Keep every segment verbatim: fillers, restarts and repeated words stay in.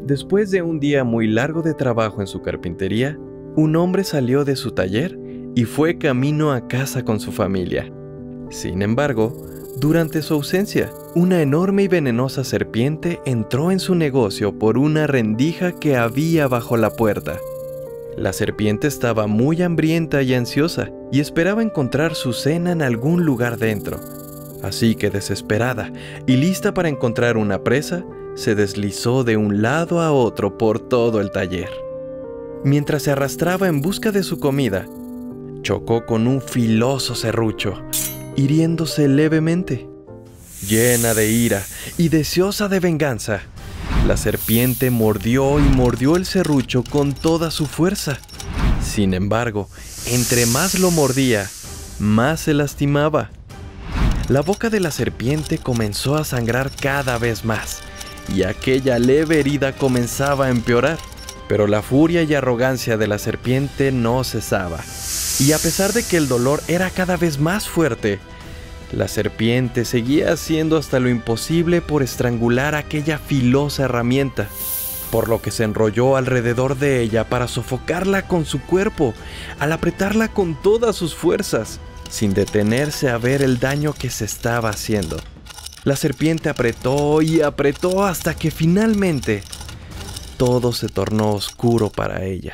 Después de un día muy largo de trabajo en su carpintería, un hombre salió de su taller y fue camino a casa con su familia. Sin embargo, durante su ausencia, una enorme y venenosa serpiente entró en su negocio por una rendija que había bajo la puerta. La serpiente estaba muy hambrienta y ansiosa y esperaba encontrar su cena en algún lugar dentro. Así que desesperada y lista para encontrar una presa, se deslizó de un lado a otro por todo el taller. Mientras se arrastraba en busca de su comida, chocó con un filoso serrucho, hiriéndose levemente. Llena de ira y deseosa de venganza, la serpiente mordió y mordió el serrucho con toda su fuerza. Sin embargo, entre más lo mordía, más se lastimaba. La boca de la serpiente comenzó a sangrar cada vez más, y aquella leve herida comenzaba a empeorar. Pero la furia y arrogancia de la serpiente no cesaba, y a pesar de que el dolor era cada vez más fuerte, la serpiente seguía haciendo hasta lo imposible por estrangular aquella filosa herramienta, por lo que se enrolló alrededor de ella para sofocarla con su cuerpo, al apretarla con todas sus fuerzas, sin detenerse a ver el daño que se estaba haciendo. La serpiente apretó y apretó hasta que finalmente todo se tornó oscuro para ella.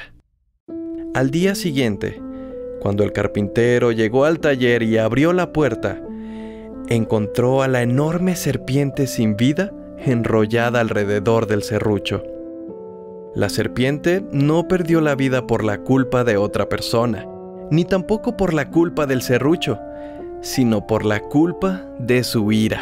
Al día siguiente, cuando el carpintero llegó al taller y abrió la puerta, encontró a la enorme serpiente sin vida enrollada alrededor del serrucho. La serpiente no perdió la vida por la culpa de otra persona, ni tampoco por la culpa del serrucho, sino por la culpa de su ira.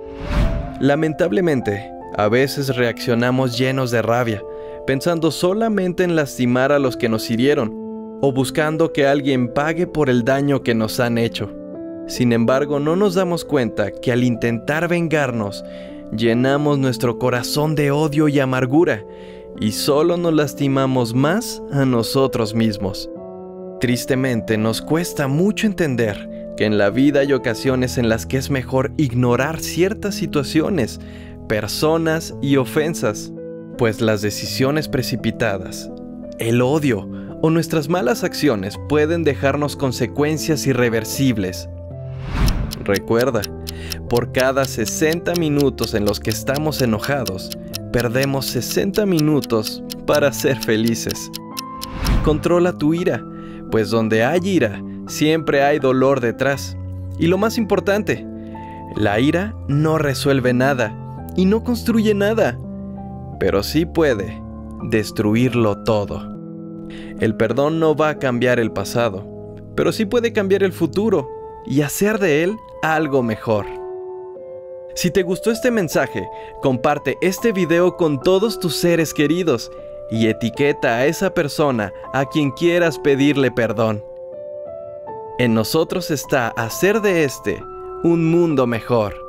Lamentablemente, a veces reaccionamos llenos de rabia, pensando solamente en lastimar a los que nos hirieron, o buscando que alguien pague por el daño que nos han hecho. Sin embargo, no nos damos cuenta que al intentar vengarnos, llenamos nuestro corazón de odio y amargura, y solo nos lastimamos más a nosotros mismos. Tristemente, nos cuesta mucho entender que en la vida hay ocasiones en las que es mejor ignorar ciertas situaciones, personas y ofensas, pues las decisiones precipitadas, el odio o nuestras malas acciones pueden dejarnos consecuencias irreversibles. Recuerda, por cada sesenta minutos en los que estamos enojados, perdemos sesenta minutos para ser felices. Controla tu ira, pues donde hay ira, siempre hay dolor detrás. Y lo más importante, la ira no resuelve nada y no construye nada, pero sí puede destruirlo todo. El perdón no va a cambiar el pasado, pero sí puede cambiar el futuro y hacer de él algo mejor. Si te gustó este mensaje, comparte este video con todos tus seres queridos y etiqueta a esa persona a quien quieras pedirle perdón. En nosotros está hacer de este un mundo mejor.